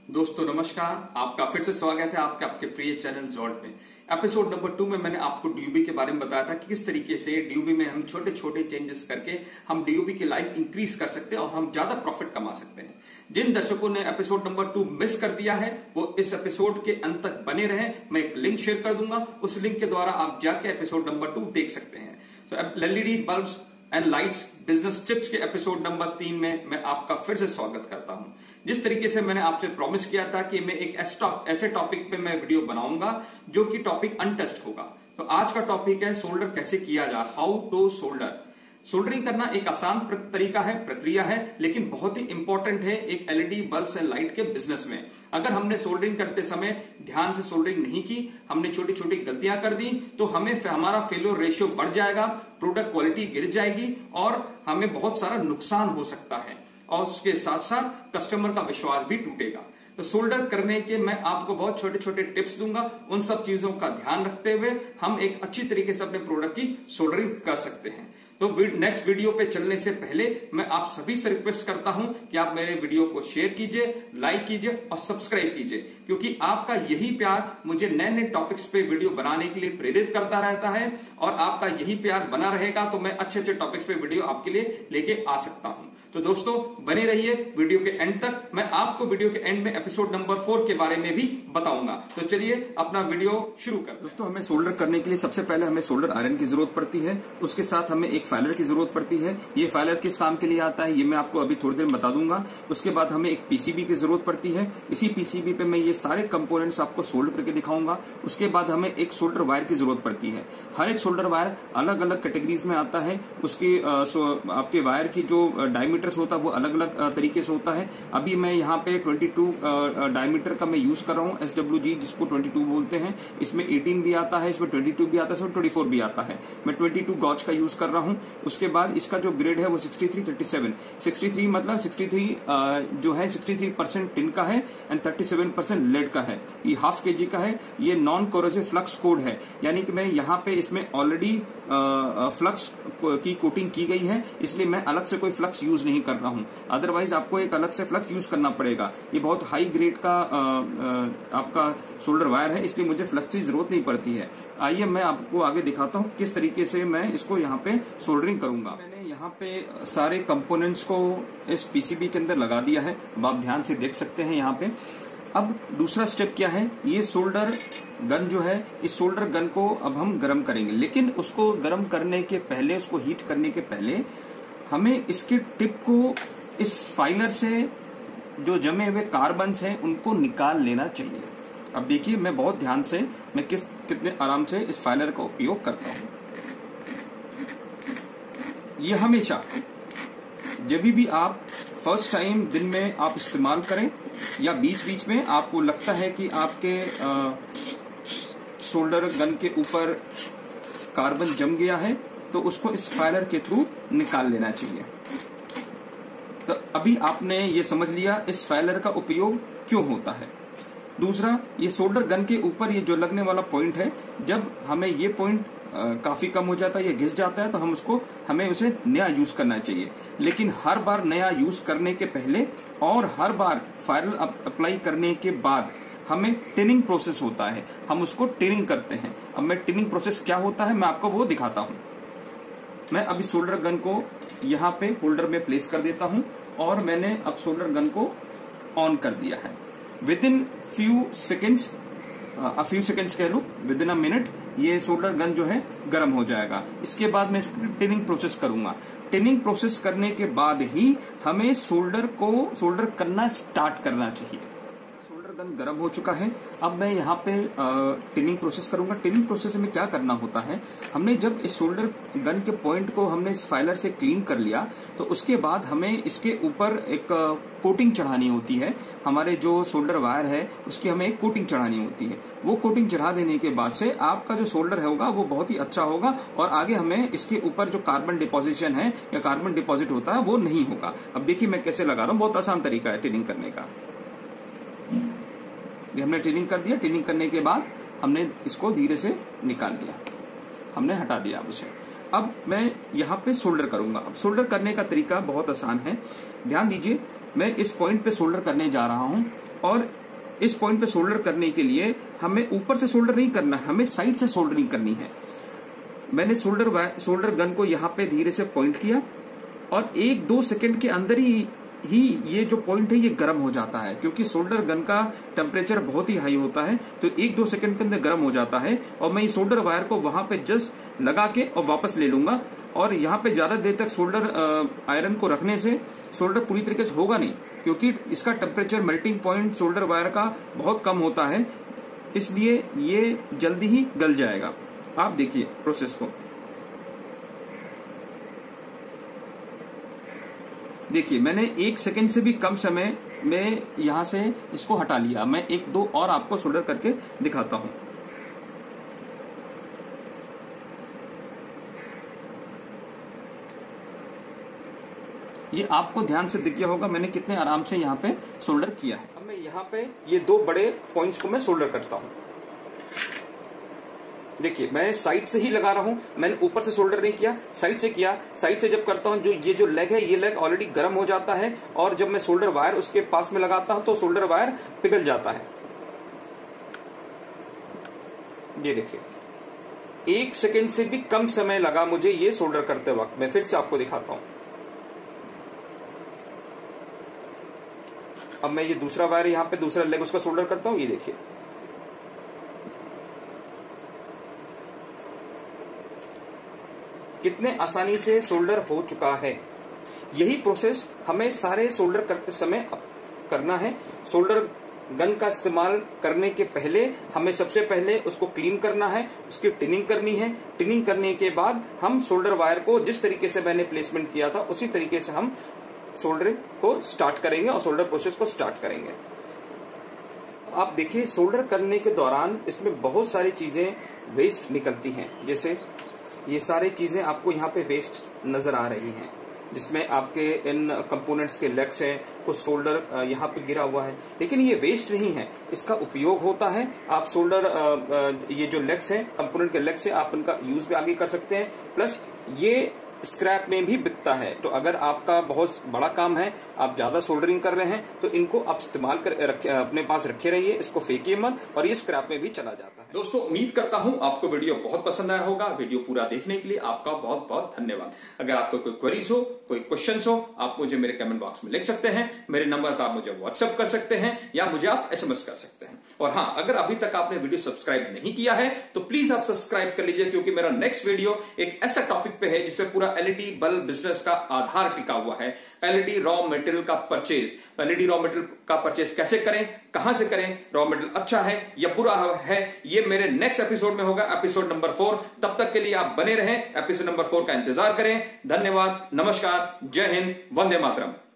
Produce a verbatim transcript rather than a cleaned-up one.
दोस्तों नमस्कार, आपका फिर से स्वागत है आपके आपके प्रिय चैनल जोल्ट में। एपिसोड नंबर टू में मैंने आपको डीयूबी के बारे में बताया था कि किस तरीके से डीयूबी में हम छोटे छोटे चेंजेस करके हम डीयूबी की लाइफ इंक्रीज कर सकते हैं और हम ज्यादा प्रॉफिट कमा सकते हैं। जिन दर्शकों ने एपिसोड नंबर टू मिस कर दिया है वो इस एपिसोड के अंत तक बने रहे। मैं एक लिंक शेयर कर दूंगा, उस लिंक के द्वारा आप जाके एपिसोड नंबर टू देख सकते हैं। तो LED bulbs and lights business tips के एपिसोड नंबर तीन में मैं आपका फिर से स्वागत करता हूं। जिस तरीके से मैंने आपसे प्रॉमिस किया था कि मैं एक ऐसे टॉपिक पे मैं वीडियो बनाऊंगा जो कि टॉपिक अनटेस्ट होगा, तो आज का टॉपिक है सोल्डर कैसे किया जाए, हाउ टू सोल्डर। सोल्डरिंग करना एक आसान तरीका है, प्रक्रिया है, लेकिन बहुत ही इंपॉर्टेंट है एक एलईडी बल्ब्स एंड लाइट के बिजनेस में। अगर हमने सोल्डरिंग करते समय ध्यान से सोल्डरिंग नहीं की, हमने छोटी छोटी गलतियां कर दी, तो हमें हमारा फेलियर रेशियो बढ़ जाएगा, प्रोडक्ट क्वालिटी गिर जाएगी और हमें बहुत सारा नुकसान हो सकता है और उसके साथ साथ कस्टमर का विश्वास भी टूटेगा। तो सोल्डर करने के मैं आपको बहुत छोटे छोटे टिप्स दूंगा, उन सब चीजों का ध्यान रखते हुए हम एक अच्छी तरीके से अपने प्रोडक्ट की सोल्डरिंग कर सकते हैं। तो नेक्स्ट वीडियो पे चलने से पहले मैं आप सभी से रिक्वेस्ट करता हूं कि आप मेरे वीडियो को शेयर कीजिए, लाइक कीजिए और सब्सक्राइब कीजिए, क्योंकि आपका यही प्यार मुझे नए नए टॉपिक्स पे वीडियो बनाने के लिए प्रेरित करता रहता है और आपका यही प्यार बना रहेगा तो मैं अच्छे अच्छे टॉपिक्स पे वीडियो आपके लिए लेके आ सकता हूं। तो दोस्तों बने रहिए वीडियो के एंड तक, मैं आपको वीडियो के एंड में एपिसोड नंबर फोर के बारे में भी बताऊंगा। तो चलिए अपना वीडियो शुरू कर। दोस्तों हमें सोल्डर करने के लिए सबसे पहले हमें सोल्डर आयरन की जरूरत पड़ती है, उसके साथ हमें एक फाइलर की जरूरत पड़ती है। ये फाइलर किस काम के लिए आता है ये मैं आपको अभी थोड़ी देर में बता दूंगा। उसके बाद हमें एक पीसीबी की जरूरत पड़ती है, इसी पीसीबी पे मैं ये सारे कंपोनेंट्स आपको सोल्डर करके दिखाऊंगा। उसके बाद हमें एक सोल्डर वायर की जरूरत पड़ती है। हर एक सोल्डर वायर अलग अलग कैटेगरीज में आता है, उसकी आपके वायर की जो डायमीटर्स होता है वो अलग अलग तरीके से होता है। अभी मैं यहाँ पे बाईस डायमीटर का मैं यूज कर रहा हूँ, एस डब्ल्यू जी जिसको बाईस बोलते हैं। इसमें अठारह भी आता है, इसमें बाईस भी आता है, इसमें चौबीस भी आता है। मैं बाईस गॉज का यूज कर रहा हूँ। उसके बाद इसका जो ग्रेड है वो तिरसठ सैंतीस तिरसठ मतलब तिरसठ जो है तिरसठ परसेंट टिन का है एंड सैंतीस परसेंट लेड का है। ये हाफ के जी का है। ये नॉन कोरोसिव फ्लक्स कोड है, यानी कि मैं यहाँ पे इसमें ऑलरेडी फ्लक्स की कोटिंग की गई है, इसलिए मैं अलग से कोई फ्लक्स यूज नहीं कर रहा हूं। अदरवाइज आपको एक अलग से फ्लक्स यूज करना पड़ेगा। ये बहुत हाई ग्रेड का आ, आ, आपका सोल्डर वायर है, इसलिए मुझे फ्लक्स की जरूरत नहीं पड़ती है। आइए मैं आपको आगे दिखाता हूं किस तरीके से मैं इसको यहाँ पे सोल्डरिंग करूंगा। मैंने यहाँ पे सारे कंपोनेंट्स को इस पीसीबी के अंदर लगा दिया है, आप ध्यान से देख सकते हैं यहाँ पे। अब दूसरा स्टेप क्या है, ये सोल्डर गन जो है, इस सोल्डर गन को अब हम गर्म करेंगे, लेकिन उसको गर्म करने के पहले, उसको हीट करने के पहले हमें इसके टिप को इस फाइलर से जो जमे हुए कार्बन्स हैं उनको निकाल लेना चाहिए। अब देखिए मैं बहुत ध्यान से, मैं किस कितने आराम से इस फाइलर का उपयोग करता हूं। ये हमेशा जब भी आप फर्स्ट टाइम दिन में आप इस्तेमाल करें या बीच बीच में आपको लगता है कि आपके आ, सोल्डर गन के ऊपर कार्बन जम गया है, तो उसको इस फाइलर के थ्रू निकाल लेना चाहिए। तो अभी आपने ये समझ लिया इस फाइलर का उपयोग क्यों होता है। दूसरा, ये सोल्डर गन के ऊपर ये जो लगने वाला पॉइंट है, जब हमें ये पॉइंट काफी कम हो जाता है, ये घिस जाता है, तो हम उसको हमें उसे नया यूज करना चाहिए। लेकिन हर बार नया यूज करने के पहले और हर बार फाइलर अप्लाई करने के बाद हमें टिनिंग प्रोसेस होता है, हम उसको टिनिंग करते हैं। अब मैं टिनिंग प्रोसेस क्या होता है मैं आपको वो दिखाता हूं। मैं अभी सोल्डर गन को यहाँ पे होल्डर में प्लेस कर देता हूं और मैंने अब सोल्डर गन को ऑन कर दिया है। Within few seconds, a few seconds कह लो, विद इन अ मिनट ये सोल्डर गन जो है गर्म हो जाएगा। इसके बाद मैं इसकी टिनिंग प्रोसेस करूंगा। टिनिंग प्रोसेस करने के बाद ही हमें सोल्डर को सोल्डर करना स्टार्ट करना चाहिए। गन गर्म हो चुका है। अब मैं यहाँ पे टिनिंग प्रोसेस करूंगा। टिनिंग प्रोसेस में क्या करना होता है, हमने जब इस सोल्डर गन के पॉइंट को हमने इस फाइलर से क्लीन कर लिया, तो उसके बाद हमें इसके ऊपर एक कोटिंग चढ़ानी होती है। हमारे जो सोल्डर वायर है उसकी हमें एक कोटिंग चढ़ानी होती है। वो कोटिंग चढ़ा देने के बाद से आपका जो सोल्डर होगा वो बहुत ही अच्छा होगा और आगे हमें इसके ऊपर जो कार्बन डिपोजिशन है या कार्बन डिपॉजिट होता है वो नहीं होगा। अब देखिए मैं कैसे लगा रहा हूँ, बहुत आसान तरीका है टिनिंग करने का। हमने टिनिंग कर दिया। टिनिंग करने के बाद हमने इसको धीरे से निकाल लिया, हमने हटा दिया अब इसे। अब मैं यहाँ पे सोल्डर करूंगा। अब सोल्डर करने का तरीका बहुत आसान है, ध्यान दीजिए। मैं इस पॉइंट पे सोल्डर करने जा रहा हूं और इस पॉइंट पे सोल्डर करने के लिए हमें ऊपर से सोल्डर नहीं करना, हमें साइड से सोल्डरिंग करनी है। मैंने सोल्डर सोल्डर गन को यहाँ पे धीरे से पॉइंट किया और एक दो सेकंड के अंदर ही ही ये जो पॉइंट है ये गर्म हो जाता है, क्योंकि सोल्डर गन का टेम्परेचर बहुत ही हाई होता है, तो एक दो सेकंड के अंदर गर्म हो जाता है। और मैं ये सोल्डर वायर को वहां पे जस्ट लगा के और वापस ले लूंगा। और यहाँ पे ज्यादा देर तक सोल्डर आयरन को रखने से सोल्डर पूरी तरीके से होगा नहीं, क्योंकि इसका temperature melting point solder wire का बहुत कम होता है, इसलिए ये जल्दी ही गल जाएगा। आप देखिए प्रोसेस को, देखिए मैंने एक सेकंड से भी कम समय में यहां से इसको हटा लिया। मैं एक दो और आपको सोल्डर करके दिखाता हूं। ये आपको ध्यान से दिख गया होगा मैंने कितने आराम से यहाँ पे सोल्डर किया है। अब मैं यहाँ पे ये दो बड़े पॉइंट्स को मैं सोल्डर करता हूं। देखिए मैं साइड से ही लगा रहा हूं, मैंने ऊपर से सोल्डर नहीं किया, साइड से किया। साइड से जब करता हूं, जो ये जो लेग है ये लेग ऑलरेडी गर्म हो जाता है, और जब मैं सोल्डर वायर उसके पास में लगाता हूं तो सोल्डर वायर पिघल जाता है। ये देखिए एक सेकेंड से भी कम समय लगा मुझे ये सोल्डर करते वक्त। मैं फिर से आपको दिखाता हूं। अब मैं ये दूसरा वायर यहाँ पे दूसरा लेग उसका सोल्डर करता हूं। ये देखिए कितने आसानी से सोल्डर हो चुका है। यही प्रोसेस हमें सारे सोल्डर करते समय करना है। सोल्डर गन का इस्तेमाल करने के पहले हमें सबसे पहले उसको क्लीन करना है, उसकी टिनिंग करनी है। टिनिंग करने के बाद हम सोल्डर वायर को जिस तरीके से मैंने प्लेसमेंट किया था उसी तरीके से हम सोल्डरिंग को स्टार्ट करेंगे और सोल्डर प्रोसेस को स्टार्ट करेंगे। आप देखिए सोल्डर करने के दौरान इसमें बहुत सारी चीजें वेस्ट निकलती हैं। जैसे ये सारी चीजें आपको यहाँ पे वेस्ट नजर आ रही हैं, जिसमें आपके इन कंपोनेंट्स के लेग्स हैं, कुछ सोल्डर यहाँ पे गिरा हुआ है, लेकिन ये वेस्ट नहीं है, इसका उपयोग होता है। आप सोल्डर ये जो लेग्स हैं कंपोनेंट के लेग्स हैं, आप उनका यूज भी आगे कर सकते हैं। प्लस ये स्क्रैप में भी बिकता है, तो अगर आपका बहुत बड़ा काम है, आप ज्यादा सोल्डरिंग कर रहे हैं, तो इनको आप इस्तेमाल कर रखे, अपने पास रखे रहिए, इसको फेंकिए मत, और ये स्क्रैप में भी चला जाता है। दोस्तों उम्मीद करता हूं आपको वीडियो बहुत पसंद आया होगा। वीडियो पूरा देखने के लिए आपका बहुत बहुत धन्यवाद। अगर आपको कोई क्वेरीज हो, कोई क्वेश्चन हो, आप मुझे मेरे कमेंट बॉक्स में लिख सकते हैं। मेरे नंबर पर आप मुझे व्हाट्सएप कर सकते हैं या मुझे आप एसएमएस कर सकते हैं। और हाँ, अगर अभी तक आपने वीडियो सब्सक्राइब नहीं किया है तो प्लीज आप सब्सक्राइब कर लीजिए, क्योंकि मेरा नेक्स्ट वीडियो एक ऐसा टॉपिक पे है जिसमें पूरा एलईडी बल्ब बिजनेस का आधार टिका हुआ है। एलईडी रॉ मटेरियल का परचेज, एलईडी रॉ मटेरियल का परचेज कैसे करें, कहां से करें, रॉ मटेरियल अच्छा है या बुरा है, ये मेरे नेक्स्ट एपिसोड में होगा, एपिसोड नंबर फोर। तब तक के लिए आप बने रहें, एपिसोड नंबर फोर का इंतजार करें। धन्यवाद, नमस्कार, जय हिंद, वंदे मातरम।